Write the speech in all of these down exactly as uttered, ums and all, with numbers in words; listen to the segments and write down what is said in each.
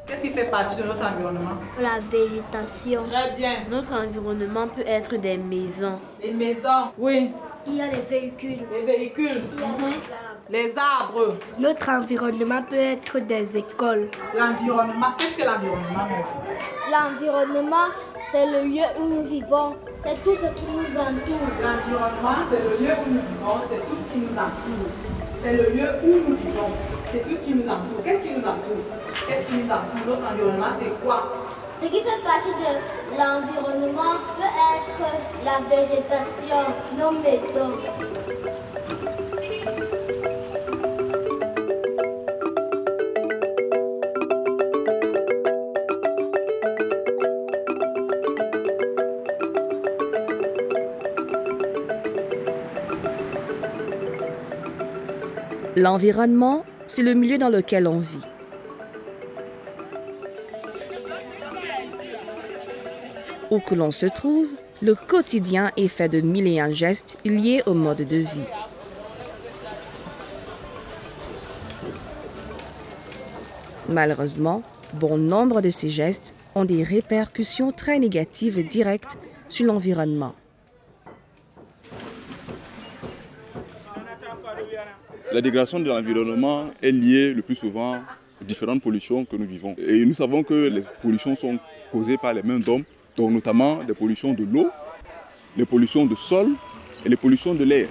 Qu'est-ce qui fait partie de notre environnement? La végétation. Très bien. Notre environnement peut être des maisons. Les maisons? Oui. Il y a les véhicules. Les véhicules? Il y a mm-hmm. les arbres. Les arbres. Notre environnement peut être des écoles. L'environnement, qu'est-ce que l'environnement? L'environnement, c'est le lieu où nous vivons. C'est tout ce qui nous entoure. L'environnement, c'est le lieu où nous vivons. C'est tout ce qui nous entoure. C'est le lieu où nous vivons. C'est tout ce qui nous entoure. Qu'est-ce qui nous entoure? Qu'est-ce qui nous entoure? Notre environnement, c'est quoi? Ce qui fait partie de l'environnement peut être la végétation, nos maisons. L'environnement, c'est le milieu dans lequel on vit. Où que l'on se trouve, le quotidien est fait de mille et un gestes liés au mode de vie. Malheureusement, bon nombre de ces gestes ont des répercussions très négatives directes sur l'environnement. La dégradation de l'environnement est liée le plus souvent aux différentes pollutions que nous vivons. Et nous savons que les pollutions sont causées par les mains d'hommes, donc notamment des pollutions de l'eau, les pollutions de sol et les pollutions de l'air.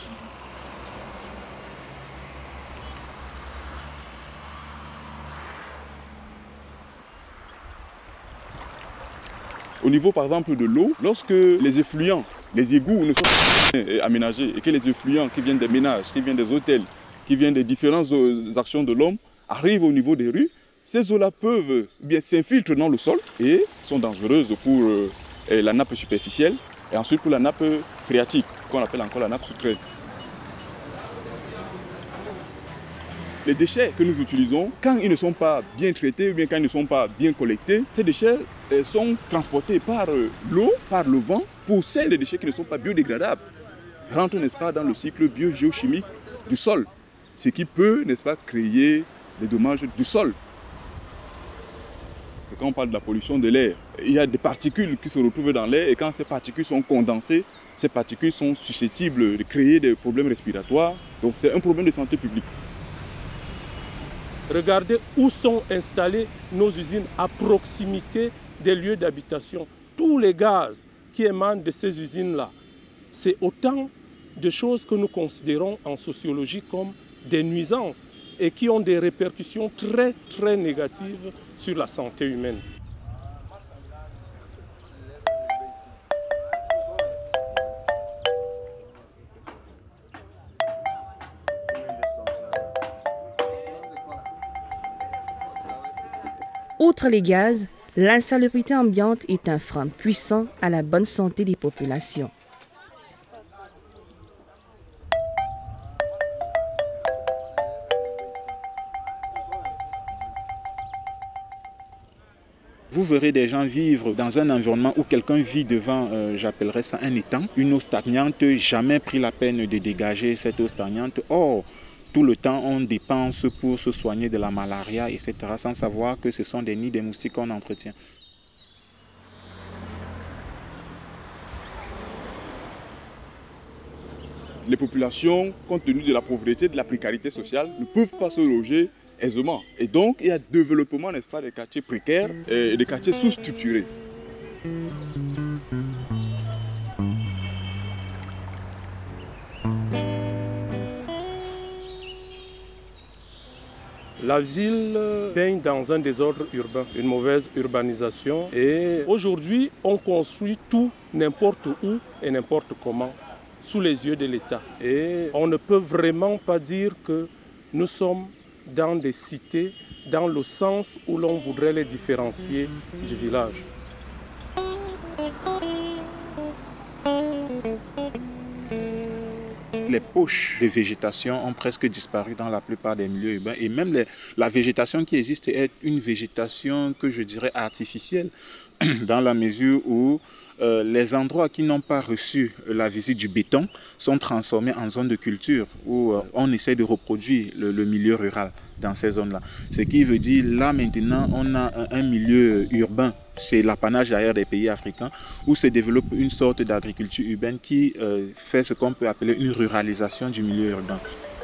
Au niveau par exemple de l'eau, lorsque les effluents, les égouts ne sont pas aménagés et que les effluents qui viennent des ménages, qui viennent des hôtels, qui viennent des différentes actions de l'homme arrivent au niveau des rues, ces eaux-là peuvent bien s'infiltrer dans le sol et sont dangereuses pour euh, la nappe superficielle et ensuite pour la nappe phréatique, qu'on appelle encore la nappe souterraine. Les déchets que nous utilisons, quand ils ne sont pas bien traités ou bien quand ils ne sont pas bien collectés, ces déchets sont transportés par l'eau, par le vent, pour celles des déchets qui ne sont pas biodégradables. Rentrent, n'est-ce pas, dans le cycle biogéochimique du sol, ce qui peut, n'est-ce pas, créer des dommages du sol. Et quand on parle de la pollution de l'air, il y a des particules qui se retrouvent dans l'air et quand ces particules sont condensées, ces particules sont susceptibles de créer des problèmes respiratoires. Donc c'est un problème de santé publique. Regardez où sont installées nos usines à proximité des lieux d'habitation. Tous les gaz qui émanent de ces usines-là, c'est autant de choses que nous considérons en sociologie comme des nuisances et qui ont des répercussions très, très négatives sur la santé humaine. Outre les gaz, l'insalubrité ambiante est un frein puissant à la bonne santé des populations. Vous verrez des gens vivre dans un environnement où quelqu'un vit devant, euh, j'appellerais ça un étang, une eau stagnante, jamais pris la peine de dégager cette eau stagnante. Or, tout le temps, on dépense pour se soigner de la malaria, et cetera, sans savoir que ce sont des nids de moustiques qu'on entretient. Les populations, compte tenu de la pauvreté, de la précarité sociale, ne peuvent pas se loger aisément. Et donc, il y a développement, n'est-ce pas, des quartiers précaires et des quartiers sous-structurés. La ville baigne dans un désordre urbain, une mauvaise urbanisation. Et aujourd'hui, on construit tout, n'importe où et n'importe comment, sous les yeux de l'État. Et on ne peut vraiment pas dire que nous sommes dans des cités, dans le sens où l'on voudrait les différencier du village. Les poches de végétation ont presque disparu dans la plupart des milieux urbains et même les, la végétation qui existe est une végétation que je dirais artificielle dans la mesure où euh, les endroits qui n'ont pas reçu la visite du béton sont transformés en zones de culture où euh, on essaie de reproduire le, le milieu rural dans ces zones-là. Ce qui veut dire, là maintenant, on a un, un milieu urbain, c'est l'apanage d'ailleurs des pays africains, où se développe une sorte d'agriculture urbaine qui euh, fait ce qu'on peut appeler une ruralisation du milieu urbain.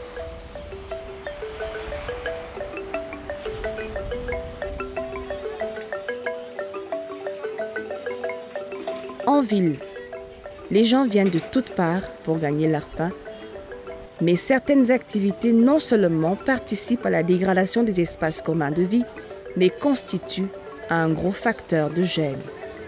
En ville, les gens viennent de toutes parts pour gagner leur pain, mais certaines activités non seulement participent à la dégradation des espaces communs de vie, mais constituent un gros facteur de gêne.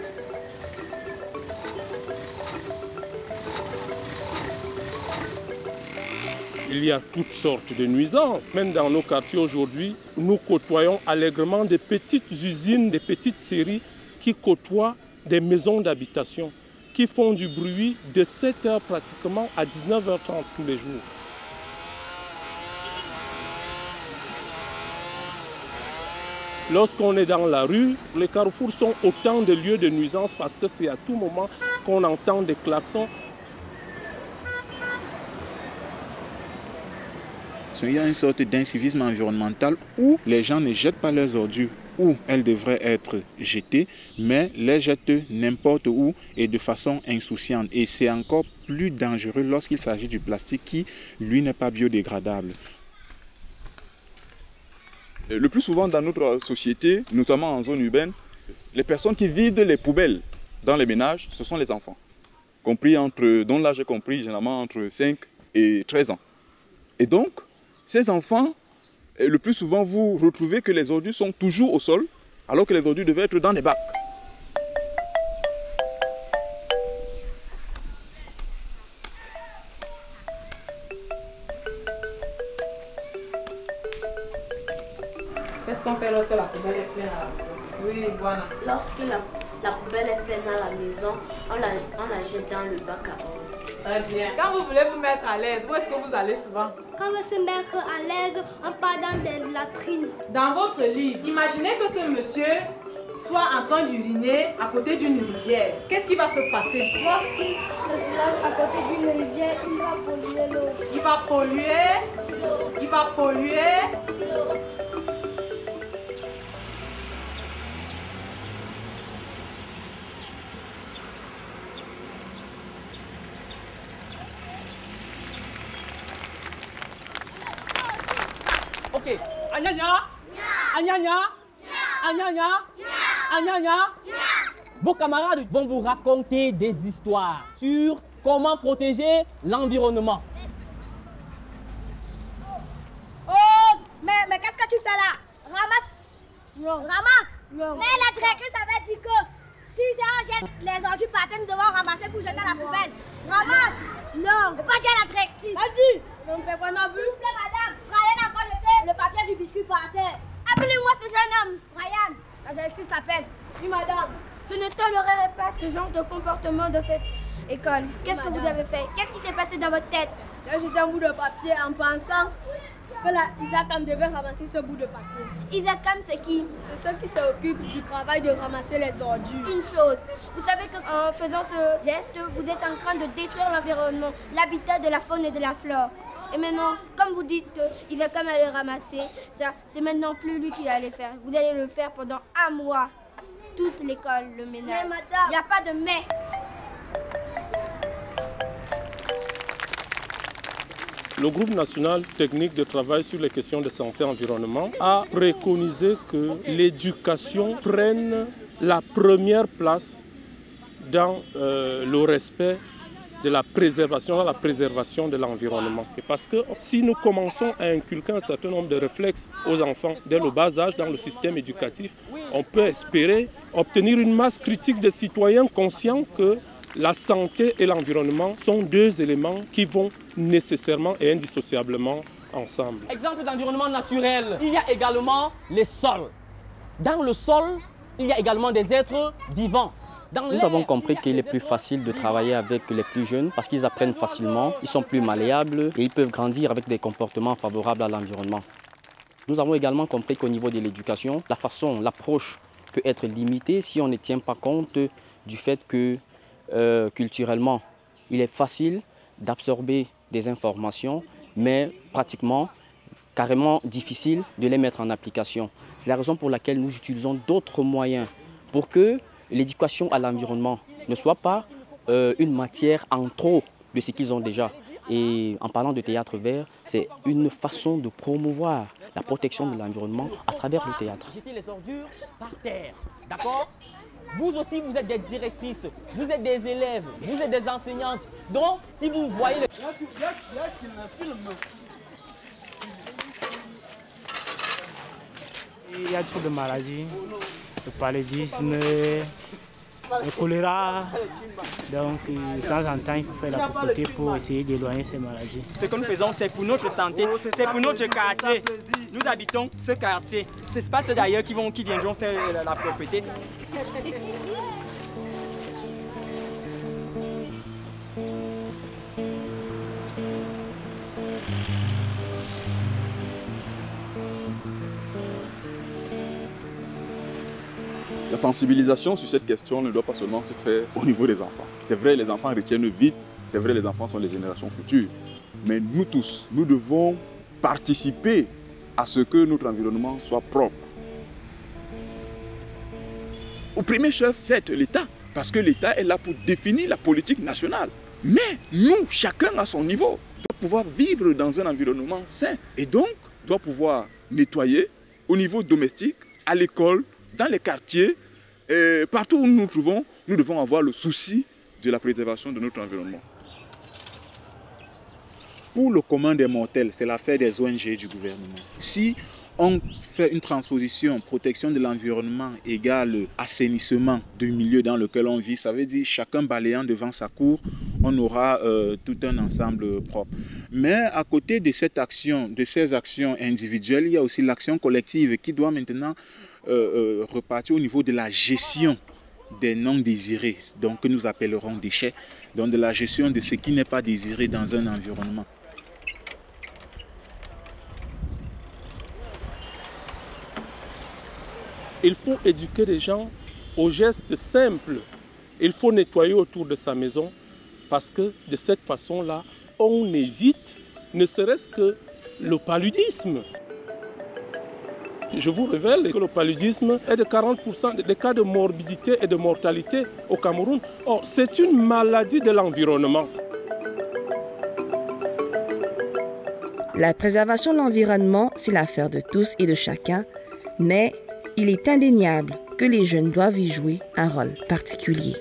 Il y a toutes sortes de nuisances. Même dans nos quartiers aujourd'hui, nous côtoyons allègrement des petites usines, des petites séries qui côtoient des maisons d'habitation, qui font du bruit de sept heures pratiquement à dix-neuf heures trente tous les jours. Lorsqu'on est dans la rue, les carrefours sont autant de lieux de nuisance parce que c'est à tout moment qu'on entend des klaxons. Il y a une sorte d'incivisme environnemental où les gens ne jettent pas leurs ordures où elles devraient être jetées, mais les jettent n'importe où et de façon insouciante. Et c'est encore plus dangereux lorsqu'il s'agit du plastique qui, lui, n'est pas biodégradable. Le plus souvent dans notre société, notamment en zone urbaine, les personnes qui vident les poubelles dans les ménages, ce sont les enfants, compris entre, dont l'âge est compris généralement entre cinq et treize ans. Et donc, ces enfants, le plus souvent, vous retrouvez que les ordures sont toujours au sol, alors que les ordures devaient être dans des bacs. Qu'est-ce qu'on fait lorsque la poubelle est pleine à la maison? Oui, voilà. Lorsque la, la poubelle est pleine à la maison, on la, on la jette dans le bac à ordures. Très bien. Quand vous voulez vous mettre à l'aise, où est-ce que vous allez souvent? Quand on veut se mettre à l'aise, on part dans des latrines. Dans votre livre, imaginez que ce monsieur soit en train d'uriner à côté d'une rivière. Qu'est-ce qui va se passer? Lorsqu'il se soulage à côté d'une rivière, il va polluer l'eau. Il va polluer. Il va polluer. Ok. Agnagna. Agnagna. Agnagna. Agnagna. Vos camarades vont vous raconter des histoires sur comment protéger l'environnement. Oh, mais, mais qu'est-ce que tu fais là? Ramasse. Non. Ramasse. Non. Mais la directrice avait dit que si on jette les ordures par terre, nous devons ramasser pour jeter à la poubelle. Ramasse. Non. Ne pas dire la directrice. Pas dit. On me fait quoi, on a vu? S'il vous plaît, madame. Ryan a encore jeté le papier du biscuit par terre. Appelez-moi ce jeune homme. Ryan, la directrice t'appelle. Oui, madame. Je ne tolérerai pas ce genre de comportement de cette école. Qu'est-ce que vous avez fait? Qu'est-ce qui s'est passé dans votre tête? J'ai jeté un bout de papier en pensant que la Isakam devait ramasser ce bout de papier. Isakam, c'est qui? C'est ceux qui s'occupent du travail de ramasser les ordures. Une chose, vous savez qu'en faisant ce geste, vous êtes en train de détruire l'environnement, l'habitat de la faune et de la flore. Et maintenant, comme vous dites qu'Isakam allait ramasser, ça, c'est maintenant plus lui qui allait faire. Vous allez le faire pendant un mois. Toute l'école, le ménage. Mais madame, il n'y a pas de mais. Le groupe national technique de travail sur les questions de santé et environnement a préconisé que l'éducation prenne la première place dans euh, le respect de la préservation, la préservation de l'environnement. Et parce que si nous commençons à inculquer un certain nombre de réflexes aux enfants dès le bas âge dans le système éducatif, on peut espérer obtenir une masse critique de citoyens conscients que la santé et l'environnement sont deux éléments qui vont nécessairement et indissociablement ensemble. Exemple d'environnement naturel, il y a également les sols. Dans le sol, il y a également des êtres vivants. Nous avons compris qu'il est plus facile de travailler avec les plus jeunes parce qu'ils apprennent facilement, ils sont plus malléables et ils peuvent grandir avec des comportements favorables à l'environnement. Nous avons également compris qu'au niveau de l'éducation, la façon, l'approche peut être limitée si on ne tient pas compte du fait que euh, culturellement, il est facile d'absorber des informations, mais pratiquement, carrément difficile de les mettre en application. C'est la raison pour laquelle nous utilisons d'autres moyens pour que l'éducation à l'environnement ne soit pas euh, une matière en trop de ce qu'ils ont déjà. Et en parlant de théâtre vert, c'est une façon de promouvoir la protection de l'environnement à travers le théâtre. Jeter les ordures par terre, d'accord? Vous aussi, vous êtes des directrices, vous êtes des élèves, vous êtes des enseignantes. Donc, si vous voyez le... Il y a trop de maladies, le paludisme, le choléra. Donc, de temps en temps, il faut faire la propreté pour essayer d'éloigner ces maladies. Ce que nous faisons, c'est pour notre santé, c'est pour notre quartier. Nous habitons ce quartier. Ce n'est pas ceux d'ailleurs qui, qui viendront faire la, la propreté. La sensibilisation sur cette question ne doit pas seulement se faire au niveau des enfants. C'est vrai, les enfants retiennent vite, c'est vrai, les enfants sont les générations futures. Mais nous tous, nous devons participer à ce que notre environnement soit propre. Au premier chef, c'est l'État, parce que l'État est là pour définir la politique nationale. Mais nous, chacun à son niveau, doit pouvoir vivre dans un environnement sain et donc doit pouvoir nettoyer au niveau domestique, à l'école, dans les quartiers, et partout où nous nous trouvons, nous devons avoir le souci de la préservation de notre environnement. Pour le commun des mortels, c'est l'affaire des O N G et du gouvernement. Si on fait une transposition, protection de l'environnement égale assainissement du milieu dans lequel on vit, ça veut dire chacun balayant devant sa cour, on aura euh, tout un ensemble propre. Mais à côté de cette action, de ces actions individuelles, il y a aussi l'action collective qui doit maintenant euh, euh, repartir au niveau de la gestion des non désirés, donc que nous appellerons déchets, donc de la gestion de ce qui n'est pas désiré dans un environnement. Il faut éduquer les gens aux gestes simples. Il faut nettoyer autour de sa maison parce que de cette façon-là, on évite ne serait-ce que le paludisme. Je vous révèle que le paludisme est de quarante pour cent des cas de morbidité et de mortalité au Cameroun. Or, c'est une maladie de l'environnement. La préservation de l'environnement, c'est l'affaire de tous et de chacun, mais il est indéniable que les jeunes doivent y jouer un rôle particulier.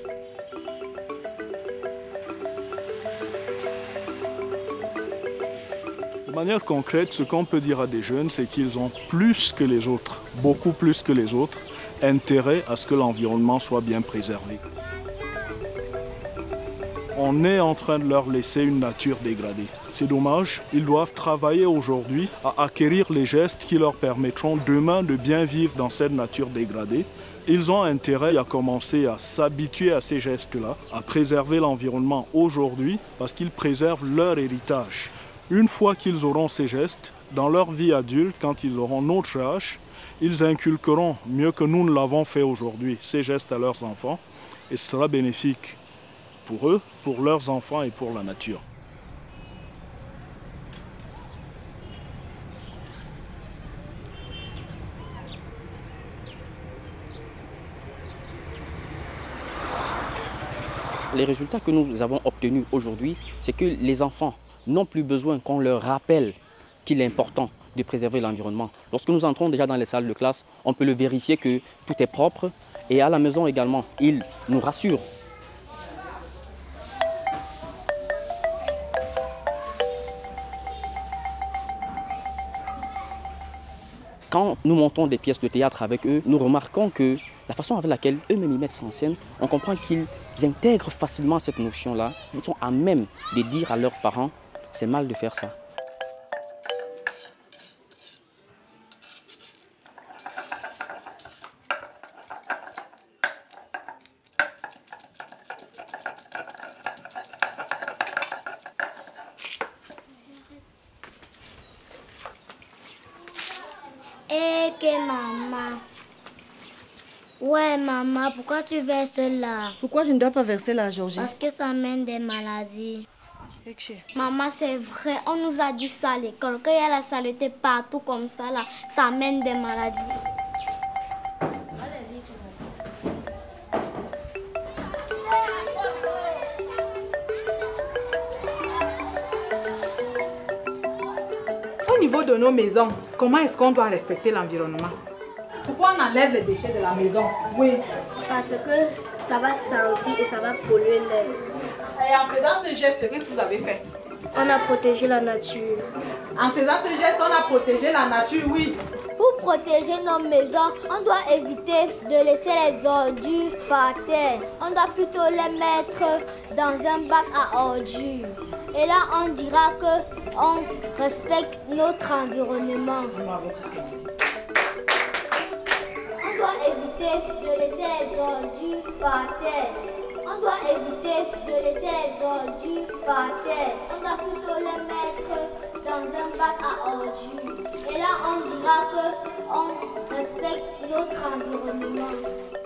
De manière concrète, ce qu'on peut dire à des jeunes, c'est qu'ils ont plus que les autres, beaucoup plus que les autres, intérêt à ce que l'environnement soit bien préservé. On est en train de leur laisser une nature dégradée. C'est dommage, ils doivent travailler aujourd'hui à acquérir les gestes qui leur permettront demain de bien vivre dans cette nature dégradée. Ils ont intérêt à commencer à s'habituer à ces gestes-là, à préserver l'environnement aujourd'hui parce qu'ils préservent leur héritage. Une fois qu'ils auront ces gestes, dans leur vie adulte, quand ils auront notre âge, ils inculqueront mieux que nous ne l'avons fait aujourd'hui, ces gestes à leurs enfants et ce sera bénéfique pour eux, pour leurs enfants et pour la nature. Les résultats que nous avons obtenus aujourd'hui, c'est que les enfants n'ont plus besoin qu'on leur rappelle qu'il est important de préserver l'environnement. Lorsque nous entrons déjà dans les salles de classe, on peut le vérifier que tout est propre et à la maison également, ils nous rassurent. Quand nous montons des pièces de théâtre avec eux, nous remarquons que la façon avec laquelle eux-mêmes y mettent en scène, on comprend qu'ils intègrent facilement cette notion-là. Ils sont à même de dire à leurs parents, c'est mal de faire ça. Et que maman. Ouais, maman, pourquoi tu verses là? Pourquoi je ne dois pas verser là, Georgie? Parce que ça mène des maladies. Maman, c'est vrai, on nous a dit ça à l'école, qu'il y a la saleté partout comme ça, là, ça mène des maladies. Au niveau de nos maisons, comment est-ce qu'on doit respecter l'environnement? Pourquoi on enlève les déchets de la maison? Oui. Parce que ça va sentir et ça va polluer l'air. Et en faisant ce geste, qu'est-ce que vous avez fait? On a protégé la nature. En faisant ce geste, on a protégé la nature, oui. Pour protéger nos maisons, on doit éviter de laisser les ordures par terre. On doit plutôt les mettre dans un bac à ordures. Et là, on dira qu'on respecte notre environnement. On doit éviter de laisser les ordures par terre. On doit éviter de laisser les ordures par terre. On doit plutôt les mettre dans un bac à ordures. Et là, on dira qu'on respecte notre environnement.